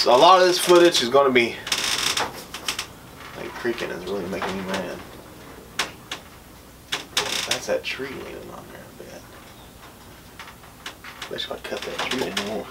a lot of this footage is going to be, like, creaking is really making me mad. That's that tree leaning on there a bit. I should cut that tree anymore.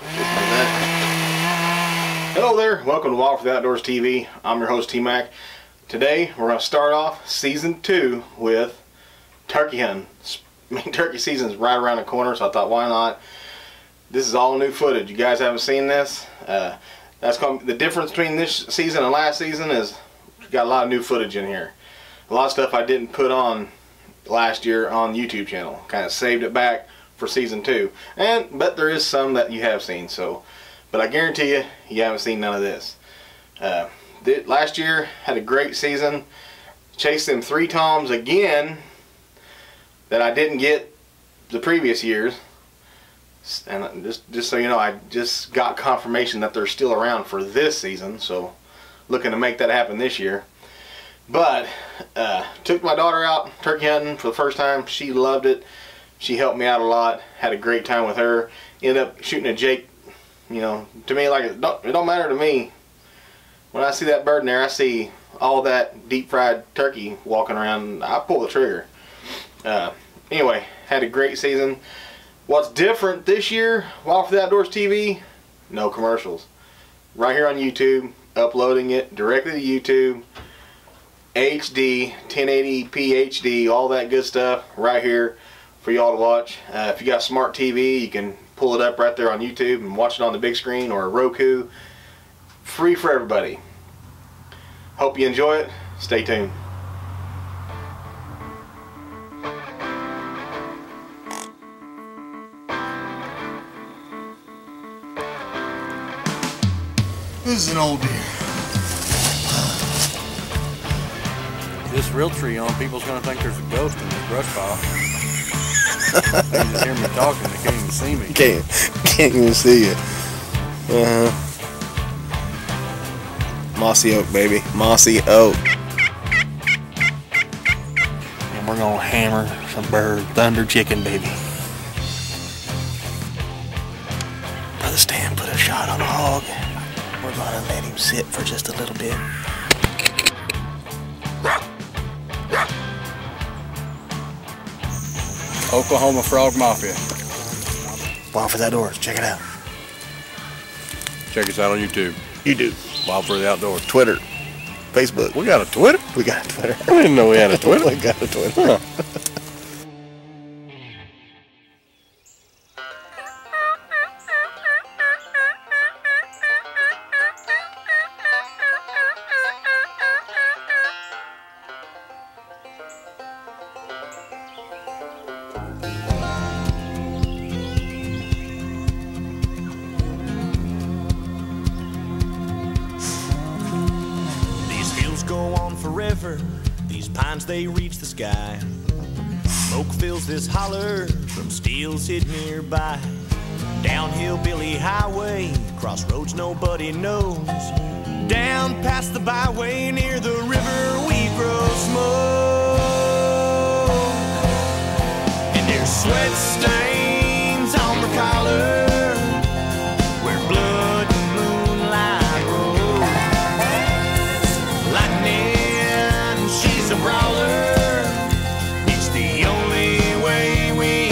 Hello there, welcome to Wild for the Outdoors TV. I'm your host T-Mac. Today we're going to start off season 2 with turkey hunting. I mean, turkey season's right around the corner, so I thought, why not? This is all new footage. You guys haven't seen this. That's the difference between this season and last season is we got a lot of new footage in here. A lot of stuff I didn't put on last year on YouTube channel. Kind of saved it back for season 2. But there is some that you have seen. But I guarantee you haven't seen none of this. Last year had a great season. Chased them 3 toms again that I didn't get the previous years. And just so you know, I just got confirmation that they're still around for this season, so looking to make that happen this year. But took my daughter out turkey hunting for the first time. She loved it. She helped me out a lot. Had a great time with her. Ended up shooting a Jake. You know, to me, like, it don't matter to me. When I see that bird in there, I see all that deep fried turkey walking around. I pull the trigger. Anyway, had a great season. What's different this year, Wild for the Outdoors TV? No commercials. Right here on YouTube, uploading it directly to YouTube. HD, 1080p HD, all that good stuff right here for y'all to watch. If you got smart TV, you can pull it up right there on YouTube and watch it on the big screen or a Roku. Free for everybody. Hope you enjoy it. Stay tuned. This is an old deer. This real tree on, people's gonna think there's a ghost in this brush pile. They just hear me talking, they can't even see me. Can't even see you. Mossy oak, baby. Mossy oak. And we're gonna hammer some bird thunder chicken, baby. Brother Stan put a shot on the hog. We're gonna let him sit for just a little bit. Oklahoma Frog Mafia. Wild for the Outdoors, check it out. Check us out on YouTube. YouTube. Wild for the Outdoors. Twitter. Facebook. We got a Twitter? We got a Twitter. I didn't know we had a Twitter. We got a Twitter. Huh. Go on forever, these pines they reach the sky. Smoke fills this holler from steels hid nearby. Downhill Billy Highway, crossroads nobody knows. Down past the byway near the river we grow smoke. And there's sweat stains on the collar where blood and moonlight roll. Lightning, she's a brawler. It's the only way we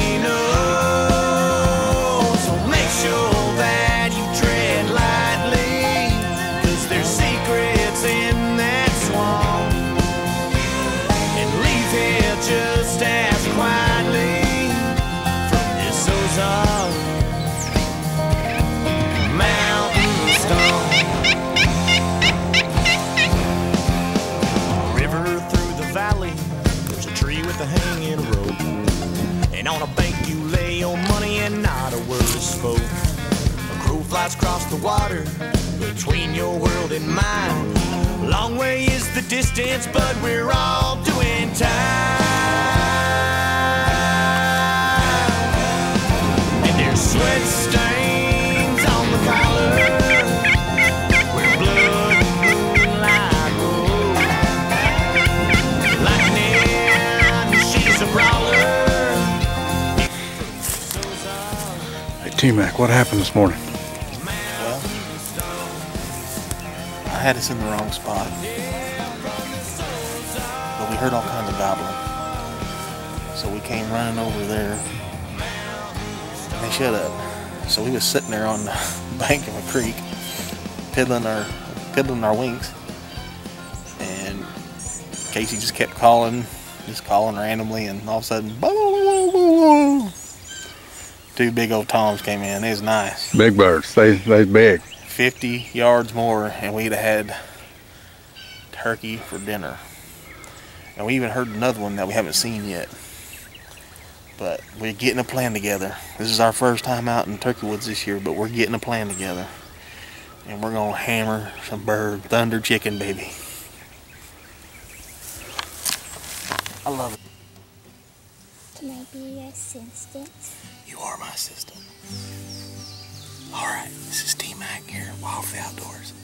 know. So make sure that you tread lightly, 'cause there's secrets in that swamp. And leave here just as quietly from this Ozark mountain stomp. River through the valley, there's a tree with a hanging rope. And on a bank you lay your money and not a word is spoke. A crow flies across the water between your world and mine. Long way is the distance, but we're all doing time. And there's sweat stains on the collar where blood and moonlight roll. Lightning, she's a brawler. Hey T-Mac, what happened this morning? had us in the wrong spot. But we heard all kinds of gobbling. So we came running over there. And they shut up. So we was sitting there on the bank of a creek, piddling our wings. And Casey just kept calling randomly, and all of a sudden, boom, 2 big old toms came in. It was nice. Big birds. They big. 50 yards more, and we'd have had turkey for dinner. And we even heard another one that we haven't seen yet. But we're getting a plan together. This is our first time out in Turkey Woods this year, but we're getting a plan together. And we're gonna hammer some bird thunder chicken, baby. I love it. Can I be your assistant? You are my assistant. Alright, this is T-Mac here at Wild for the Outdoors.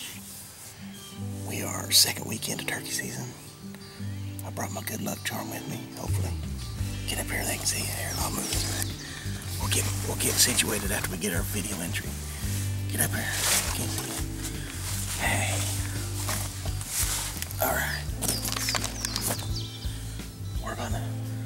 We are second weekend of turkey season. I brought my good luck charm with me, hopefully. Get up here, they can see it here. I'll move this back. We'll get situated after we get our video entry. Get up here. Can't see it. Hey. Alright. We're gonna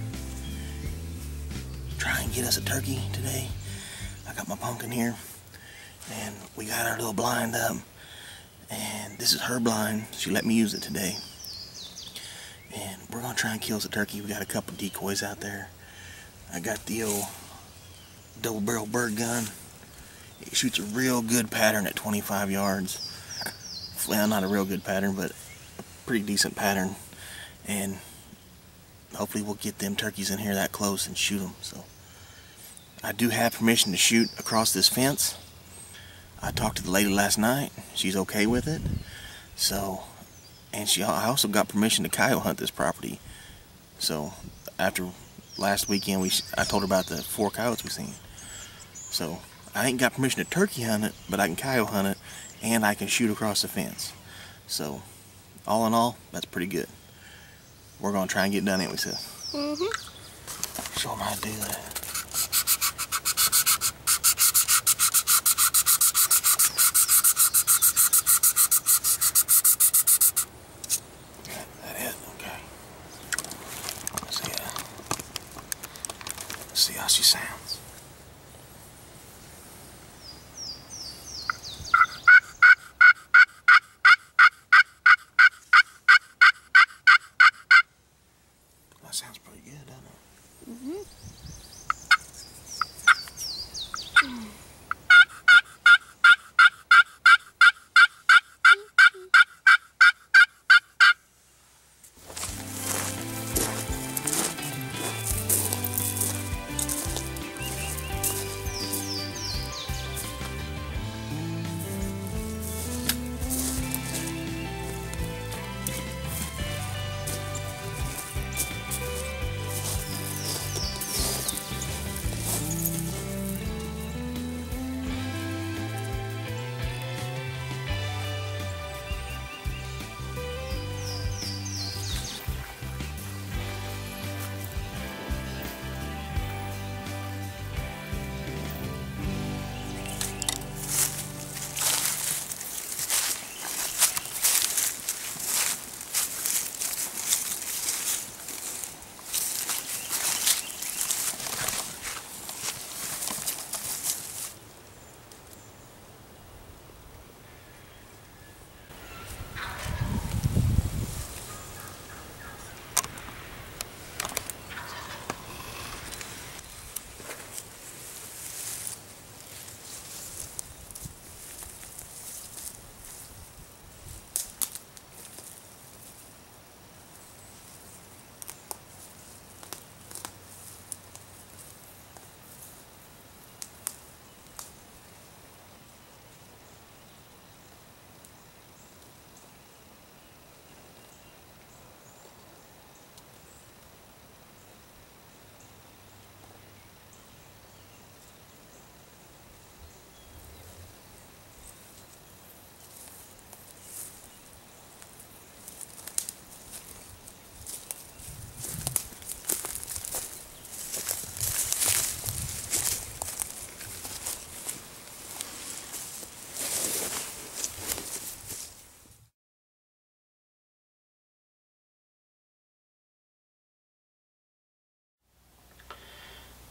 try and get us a turkey today. I got my pumpkin here, and we got our little blind up, and this is her blind. She let me use it today, and we're gonna try and kill us a turkey. We got a couple decoys out there. I got the old double barrel bird gun. It shoots a real good pattern at 25 yards. Well, not a real good pattern, but a pretty decent pattern, and hopefully we'll get them turkeys in here that close and shoot them. So I do have permission to shoot across this fence. I talked to the lady last night. She's okay with it. So, and I also got permission to coyote hunt this property. So after last weekend, I told her about the 4 coyotes we seen. So I ain't got permission to turkey hunt it, but I can coyote hunt it, and I can shoot across the fence. So all in all, that's pretty good. We're gonna try and get done, ain't we, sis? Show them how to do that. That it? Okay. Let's see how she sounds. Sounds pretty good, doesn't it?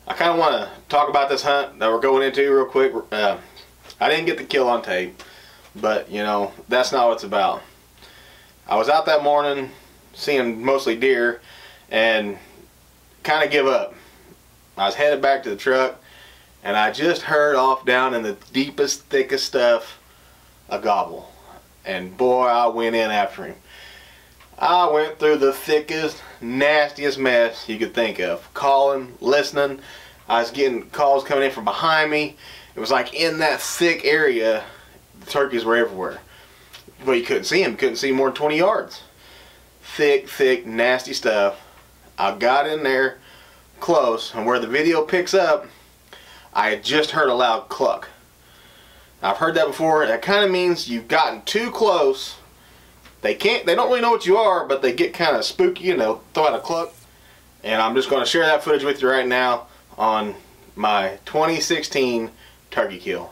I kind of want to talk about this hunt that we're going into real quick. I didn't get the kill on tape, but you know, that's not what it's about. I was out that morning seeing mostly deer and kind of give up. I was headed back to the truck and I just heard off down in the deepest, thickest stuff a gobble. And boy, I went in after him. I went through the thickest, nastiest mess you could think of. Calling, listening. I was getting calls coming in from behind me. It was like in that thick area, the turkeys were everywhere. But you couldn't see them. You couldn't see more than 20 yards. Thick, thick, nasty stuff. I got in there close, and where the video picks up, I had just heard a loud cluck. I've heard that before. That kind of means you've gotten too close. They don't really know what you are, but they get kind of spooky, you know, throw out a cluck. And I'm just going to share that footage with you right now on my 2016 turkey kill.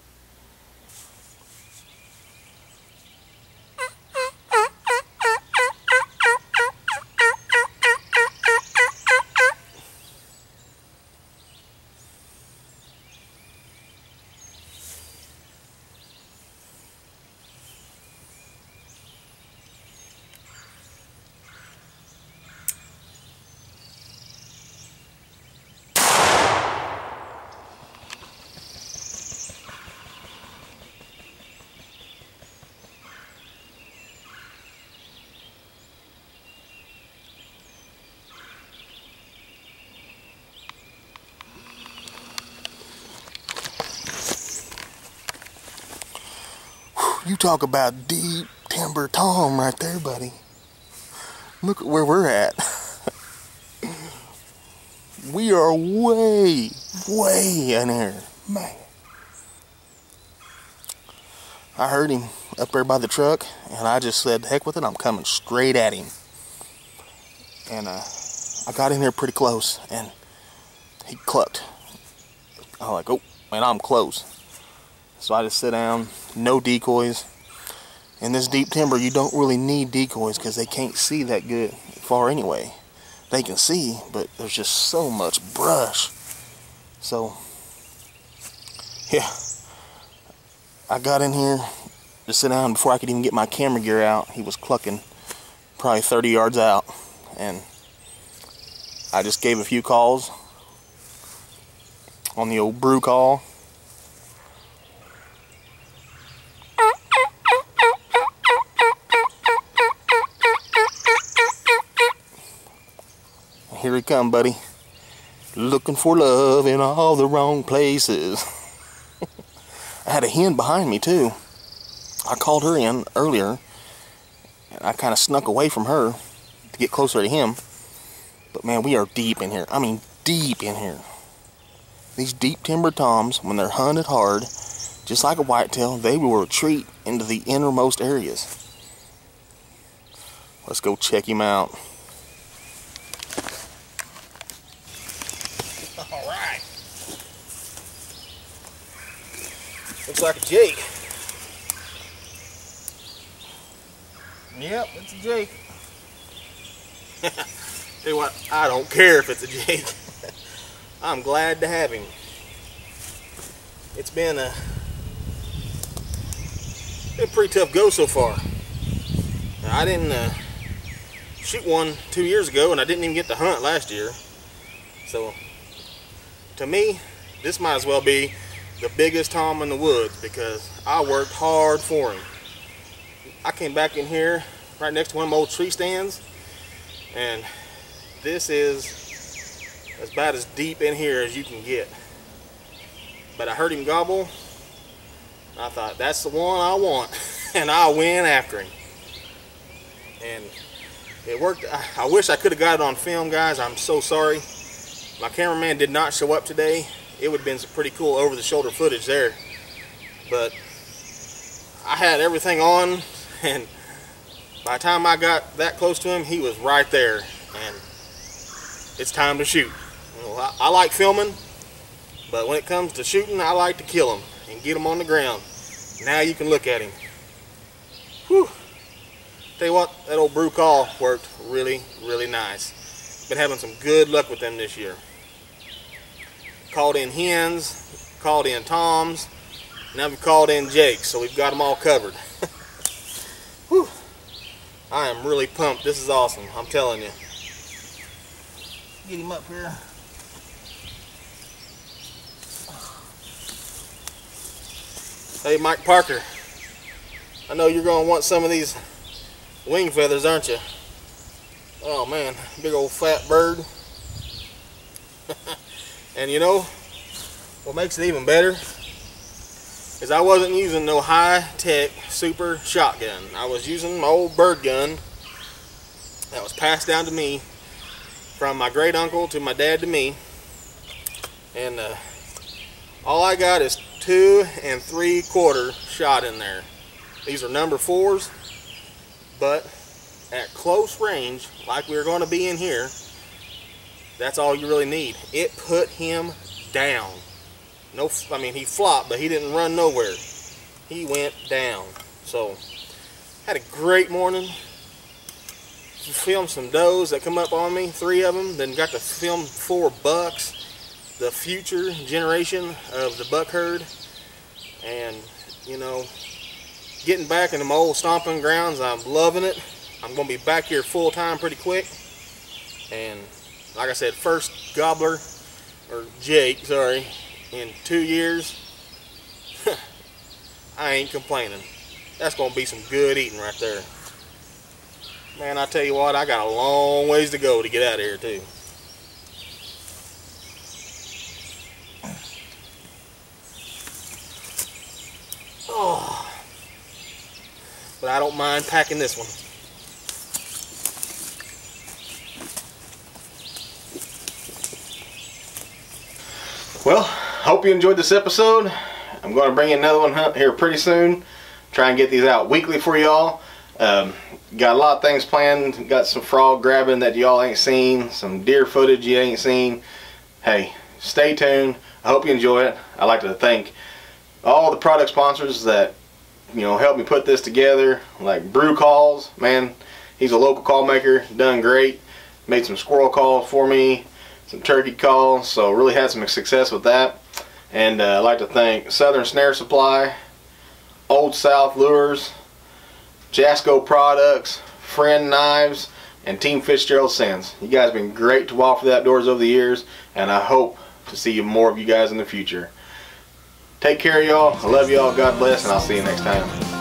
You talk about deep timber Tom right there, buddy. Look at where we're at. We are way in here. Man. I heard him up there by the truck, and I just said, heck with it, I'm coming straight at him. And I got in there pretty close, and he clucked. I was like, oh, man, I'm close. So I just sit down, no decoys. In this deep timber, you don't really need decoys because they can't see that good far anyway. They can see, but there's just so much brush. So, yeah. I got in here to sit down before I could even get my camera gear out. He was clucking probably 30 yards out. And I just gave a few calls on the old brew call. Here he come, buddy. Looking for love in all the wrong places. I had a hen behind me too. I called her in earlier, and I kind of snuck away from her to get closer to him. But man, we are deep in here. I mean, deep in here. These deep timber toms, when they're hunted hard, just like a whitetail, they will retreat into the innermost areas. Let's go check him out. Alright. Looks like a Jake. Yep, it's a Jake. Tell you what, I don't care if it's a Jake. I'm glad to have him. It's been a pretty tough go so far. Now, I didn't shoot one 2 years ago, and I didn't even get to hunt last year. So, to me, this might as well be the biggest tom in the woods because I worked hard for him. I came back in here right next to one of my old tree stands, and this is about as deep in here as you can get. But I heard him gobble. I thought, that's the one I want. And I went after him. And it worked. I wish I could have got it on film, guys. I'm so sorry. My cameraman did not show up today. It would have been some pretty cool over-the-shoulder footage there. But I had everything on, and by the time I got that close to him, he was right there. And it's time to shoot. Well, I like filming, but when it comes to shooting, I like to kill him and get him on the ground. Now you can look at him. Whew. Tell you what, that old brew call worked really, really nice. Been having some good luck with them this year. called in hens, called in toms, now we've called in jakes, so we've got them all covered. Whew. I am really pumped. This is awesome, I'm telling you. Get him up here. Hey, Mike Parker, I know you're going to want some of these wing feathers, aren't you? Oh man, big old fat bird. And you know, what makes it even better is I wasn't using no high-tech super shotgun. I was using my old bird gun that was passed down to me from my great uncle to my dad to me. And all I got is 2 3/4 shot in there. These are number 4s, but at close range, like we're going to be in here, that's all you really need. It put him down. No, I mean, he flopped, but he didn't run nowhere. He went down. So, had a great morning. Filmed some does that come up on me, 3 of them. Then got to film 4 bucks, the future generation of the buck herd. And, you know, getting back into my old stomping grounds, I'm loving it. I'm going to be back here full time pretty quick. And like I said, first gobbler, or Jake, sorry, in 2 years. I ain't complaining. That's going to be some good eating right there. Man, I tell you what, I got a long ways to go to get out of here too. Oh, but I don't mind packing this one. Well, hope you enjoyed this episode. I'm going to bring you another one here pretty soon. Try and get these out weekly for y'all. Got a lot of things planned. Got some frog grabbing that y'all ain't seen. Some deer footage you ain't seen. Hey, stay tuned. I hope you enjoy it. I'd like to thank all the product sponsors that, you know, helped me put this together. Like Brew Calls. Man, he's a local call maker. Done great. Made some squirrel calls for me. Some turkey calls, so really had some success with that. And I'd like to thank Southern Snare Supply, Old South Lures, Jasco Products, Friend Knives, and Team Fitzgerald Scents. You guys have been great to Wild for the Outdoors over the years, and I hope to see more of you guys in the future. Take care, y'all. I love y'all. God bless, and I'll see you next time.